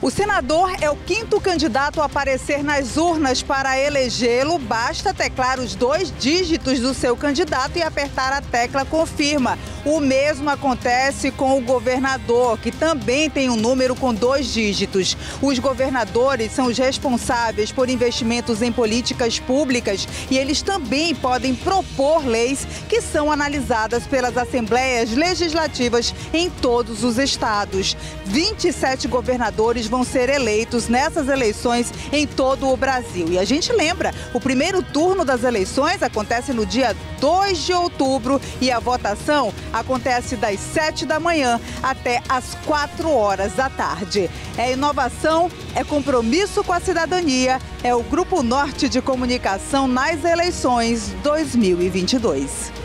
O senador é o quinto candidato a aparecer nas urnas para elegê-lo. Basta teclar os 2 dígitos do seu candidato e apertar a tecla confirma. O mesmo acontece com o governador, que também tem um número com 2 dígitos. Os governadores são os responsáveis por investimentos em políticas públicas e eles também podem propor leis que são analisadas pelas assembleias legislativas em todos os estados. 27 governadores vão ser eleitos nessas eleições em todo o Brasil. E a gente lembra, o primeiro turno das eleições acontece no dia 2 de outubro e a votação acontece das 7 da manhã até as 4 horas da tarde. É inovação, é compromisso com a cidadania, é o Grupo Norte de Comunicação nas eleições 2022.